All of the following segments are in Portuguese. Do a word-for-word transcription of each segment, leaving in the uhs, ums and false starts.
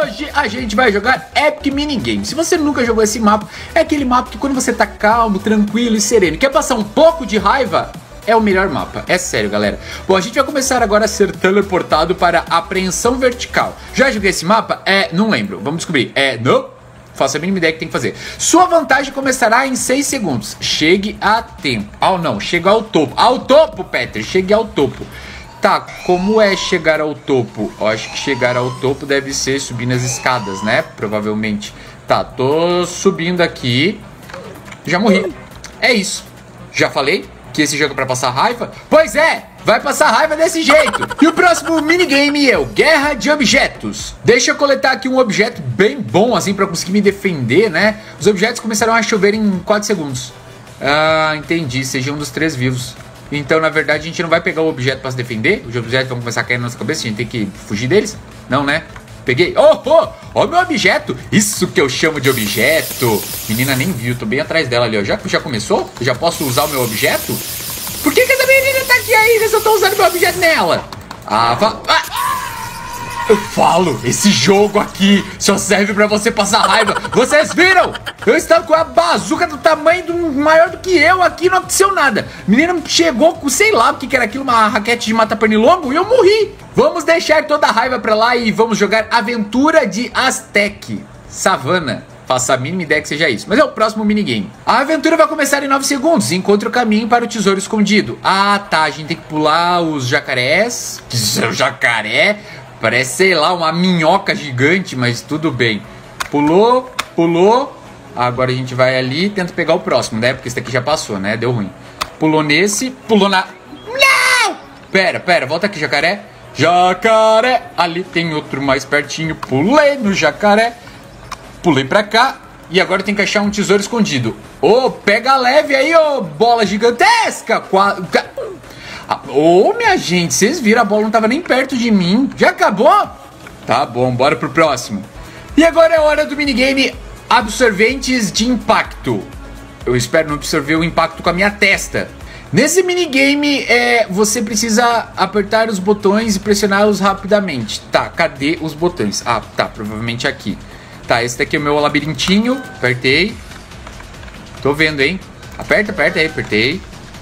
Hoje a gente vai jogar Epic Minigame. Se você nunca jogou esse mapa, é aquele mapa que quando você tá calmo, tranquilo e sereno, quer passar um pouco de raiva, é o melhor mapa. É sério, galera. Bom, a gente vai começar agora a ser teleportado para a apreensão vertical. Já joguei esse mapa? É, não lembro. Vamos descobrir. É, não. Faço a mínima ideia que tem que fazer. Sua vantagem começará em seis segundos. Chegue a tempo. Ah, não. Chega ao topo. Ao topo, Peter. Chegue ao topo. Tá, como é chegar ao topo? Eu acho que chegar ao topo deve ser subir nas escadas, né? Provavelmente. Tá, tô subindo aqui. Já morri. É isso. Já falei que esse jogo é pra passar raiva? Pois é! Vai passar raiva desse jeito. E o próximo minigame é o Guerra de Objetos. Deixa eu coletar aqui um objeto bem bom, assim, pra conseguir me defender, né? Os objetos começarão a chover em quatro segundos. Ah, entendi. Seja um dos três vivos. Então, na verdade, a gente não vai pegar o objeto pra se defender. Os objetos vão começar a cair na nossa cabeça. A gente tem que fugir deles. Não, né? Peguei. Oh, oh! Ó o meu objeto. Isso que eu chamo de objeto. Menina nem viu. Tô bem atrás dela ali, ó. Já que já começou? Eu já posso usar o meu objeto? Por que que essa menina tá aqui ainda se eu tô usando meu objeto nela? Ah, va... ah! Eu falo, esse jogo aqui só serve pra você passar raiva. Vocês viram? Eu estava com a bazuca do tamanho do maior do que eu aqui, não aconteceu nada. A menina chegou com, sei lá o que que era aquilo, uma raquete de matar pernilongo, e eu morri. Vamos deixar toda a raiva pra lá e vamos jogar Aventura de Aztec Savana. Faça a mínima ideia que seja isso, mas é o próximo minigame. A aventura vai começar em nove segundos. Encontre o caminho para o tesouro escondido. Ah, tá, a gente tem que pular os jacarés. Que é o jacaré? Parece, sei lá, uma minhoca gigante, mas tudo bem. Pulou, pulou. Agora a gente vai ali e tenta pegar o próximo, né? Porque esse daqui já passou, né? Deu ruim. Pulou nesse, pulou na... Não! Pera, pera, volta aqui, jacaré. Jacaré! Ali tem outro mais pertinho. Pulei no jacaré. Pulei pra cá. E agora tem que achar um tesouro escondido. Ô, oh, pega leve aí, ô, oh, bola gigantesca. Qua... Ô, oh, minha gente, vocês viram? A bola não tava nem perto de mim. Já acabou? Tá bom, bora pro próximo. E agora é hora do minigame Absorventes de Impacto. Eu espero não absorver o impacto com a minha testa. Nesse minigame, é, você precisa apertar os botões e pressioná-los rapidamente. Tá, cadê os botões? Ah, tá, provavelmente aqui. Tá, esse daqui é o meu labirintinho. Apertei. Tô vendo, hein? Aperta, aperta aí, apertei.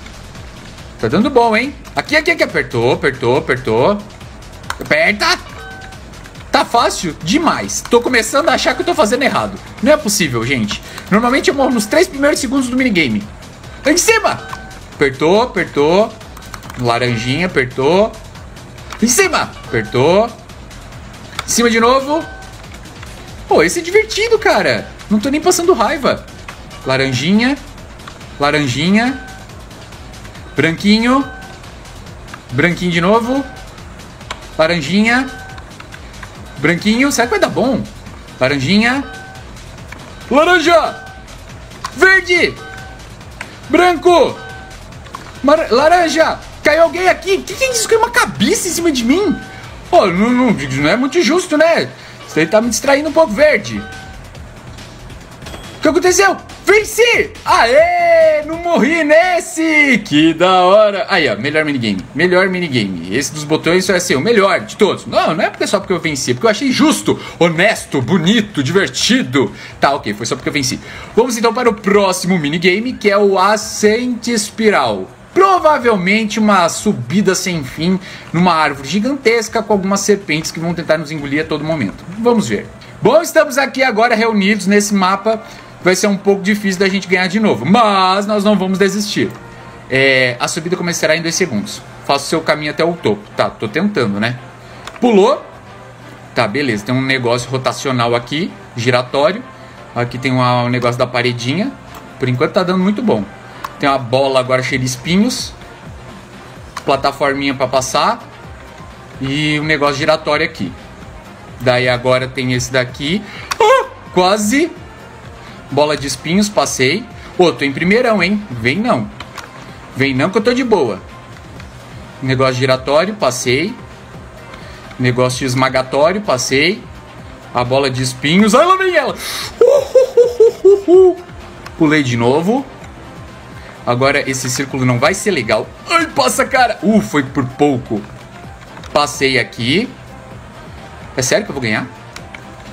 Tá dando bom, hein? Aqui, aqui, aqui. Apertou, apertou, apertou. Aperta. Tá fácil demais. Tô começando a achar que eu tô fazendo errado. Não é possível, gente. Normalmente eu morro nos três primeiros segundos do minigame. Tá em cima. Apertou, apertou. Laranjinha, apertou. Em cima. Apertou. Em cima de novo. Pô, esse é divertido, cara. Não tô nem passando raiva. Laranjinha. Laranjinha. Branquinho. Branquinho de novo. Laranjinha. Branquinho. Será que vai dar bom? Laranjinha. Laranja. Verde. Branco. Mar laranja. Caiu alguém aqui. O que, que é isso? Caiu uma cabeça em cima de mim. Pô, não, não, não é muito justo, né? Isso aí tá me distraindo um pouco. Verde. O que aconteceu? Venci! Aê! Não morri nesse! Que da hora! Aí, ó, melhor minigame. Melhor minigame. Esse dos botões vai ser o melhor de todos. Não, não é porque só porque eu venci. É porque eu achei justo, honesto, bonito, divertido. Tá, ok. Foi só porque eu venci. Vamos então para o próximo minigame, que é o Ascente Espiral. Provavelmente uma subida sem fim numa árvore gigantesca com algumas serpentes que vão tentar nos engolir a todo momento. Vamos ver. Bom, estamos aqui agora reunidos nesse mapa. Vai ser um pouco difícil da gente ganhar de novo, mas nós não vamos desistir. É, a subida começará em dois segundos. Faça o seu caminho até o topo. Tá, tô tentando, né? Pulou. Tá, beleza. Tem um negócio rotacional aqui, giratório. Aqui tem uma, um negócio da paredinha. Por enquanto tá dando muito bom. Tem uma bola agora cheia de espinhos. Plataforminha pra passar. E um negócio giratório aqui. Daí agora tem esse daqui. Ah, quase... Bola de espinhos, passei. Ô, tô em primeirão, hein? Vem não. Vem não que eu tô de boa. Negócio giratório, passei. Negócio esmagatório, passei. A bola de espinhos. Ai, lá vem ela. Uh, uh, uh, uh, uh. Pulei de novo. Agora esse círculo não vai ser legal. Ai, passa, cara. Uh, foi por pouco. Passei aqui. É sério que eu vou ganhar?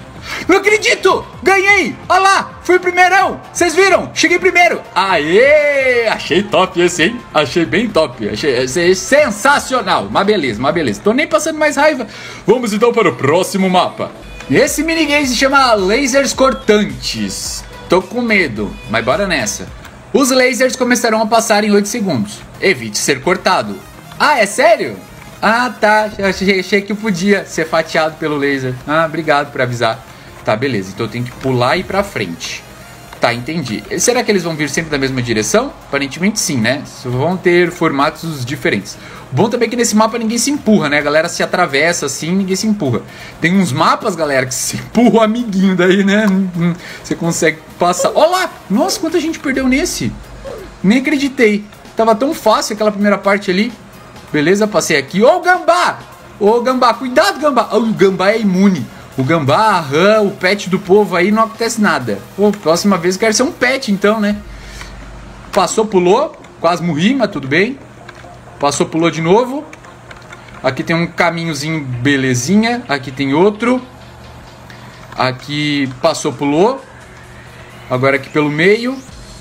Não acredito! Ganhei! Olha lá! Fui primeirão! Vocês viram? Cheguei primeiro! Aê! Achei top esse, hein? Achei bem top. Achei sensacional. Mas beleza, mas beleza. Tô nem passando mais raiva. Vamos então para o próximo mapa. Esse minigame se chama Lasers Cortantes. Tô com medo, mas bora nessa. Os lasers começarão a passar em oito segundos. Evite ser cortado. Ah, é sério? Ah, tá. Achei, achei que podia ser fatiado pelo laser. Ah, obrigado por avisar. Tá, beleza. Então eu tenho que pular e ir pra frente. Tá, entendi. Será que eles vão vir sempre da mesma direção? Aparentemente sim, né? Vão ter formatos diferentes. Bom também que nesse mapa ninguém se empurra, né? A galera se atravessa assim, ninguém se empurra. Tem uns mapas, galera, que se empurra o amiguinho daí, né? Você consegue passar. Olha lá! Nossa, quanta gente perdeu nesse. Nem acreditei. Tava tão fácil aquela primeira parte ali. Beleza, passei aqui. Ô, Gambá! Ô, Gambá, cuidado, Gambá. Oh, o Gambá é imune. O Gambá, a rã, o pet do povo aí, não acontece nada. Pô, próxima vez eu quero ser um pet, então, né? Passou, pulou. Quase morri, mas tudo bem. Passou, pulou de novo. Aqui tem um caminhozinho, belezinha. Aqui tem outro. Aqui passou, pulou. Agora aqui pelo meio.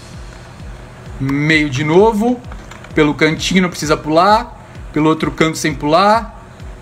Meio de novo. Pelo cantinho não precisa pular. Pelo outro canto sem pular.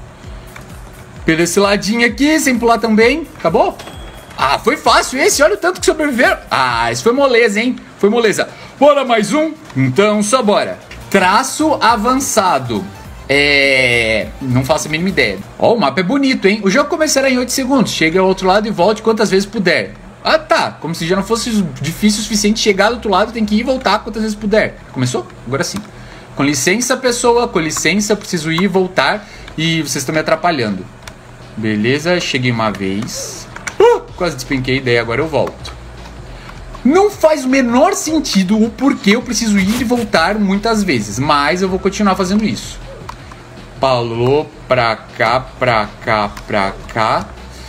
Pelo esse ladinho aqui sem pular também. Acabou? Ah, foi fácil esse. Olha o tanto que sobreviveram. Ah, esse foi moleza, hein? Foi moleza. Bora mais um? Então só bora. Traço avançado. É... Não faço a mínima ideia. Ó, o mapa é bonito, hein? O jogo começará em oito segundos. Chegue ao outro lado e volte quantas vezes puder. Ah, tá. Como se já não fosse difícil o suficiente chegar do outro lado. Tem que ir e voltar quantas vezes puder. Começou? Agora sim. Com licença, pessoa. Com licença, preciso ir e voltar. E vocês estão me atrapalhando. Beleza, cheguei uma vez. Uh, quase despenquei, daí agora eu volto. Não faz o menor sentido o porquê eu preciso ir e voltar muitas vezes. Mas eu vou continuar fazendo isso. Pulou pra cá, pra cá, pra cá.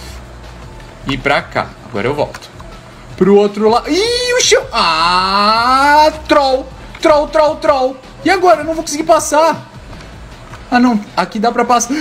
E pra cá. Agora eu volto. Pro outro lado. Ih, o chão. Ah, troll. Troll, troll, troll. E agora? Eu não vou conseguir passar. Ah, não. Aqui dá pra passar.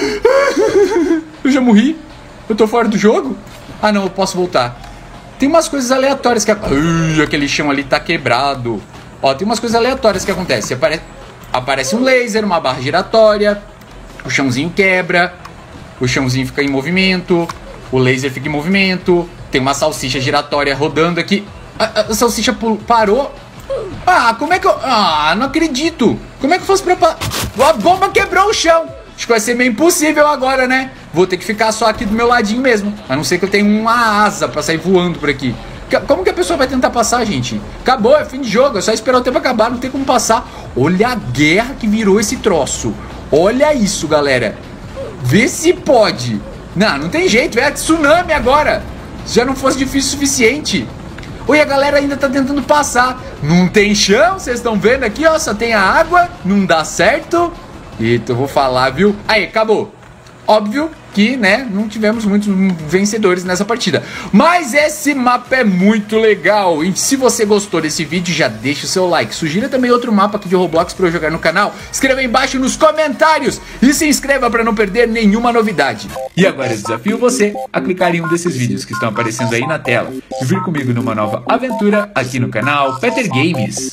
Eu já morri. Eu tô fora do jogo. Ah, não. Eu posso voltar. Tem umas coisas aleatórias que... Ui, aquele chão ali tá quebrado. Ó, tem umas coisas aleatórias que acontecem. Apare... Aparece um laser, uma barra giratória. O chãozinho quebra. O chãozinho fica em movimento. O laser fica em movimento. Tem uma salsicha giratória rodando aqui. A, a salsicha parou. Ah, como é que eu... Ah, não acredito. Como é que eu fosse pra... A bomba quebrou o chão. Acho que vai ser meio impossível agora, né? Vou ter que ficar só aqui do meu ladinho mesmo. A não ser que eu tenha uma asa pra sair voando por aqui. Como que a pessoa vai tentar passar, gente? Acabou, é fim de jogo. É só esperar o tempo acabar, não tem como passar. Olha a guerra que virou esse troço. Olha isso, galera. Vê se pode. Não, não tem jeito. É tsunami agora. Se já não fosse difícil o suficiente. Oi, a galera ainda tá tentando passar. Não tem chão, vocês estão vendo aqui, ó. Só tem a água. Não dá certo. Eita, eu vou falar, viu? Aí, acabou. Óbvio que, né, não tivemos muitos vencedores nessa partida. Mas esse mapa é muito legal. E se você gostou desse vídeo, já deixa o seu like. Sugira também outro mapa aqui de Roblox para eu jogar no canal. Escreva aí embaixo nos comentários. E se inscreva para não perder nenhuma novidade. E agora eu desafio você a clicar em um desses vídeos que estão aparecendo aí na tela. E vir comigo numa nova aventura aqui no canal Peter Games.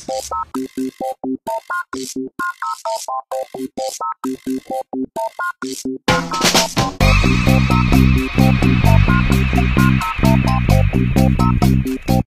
Thank you.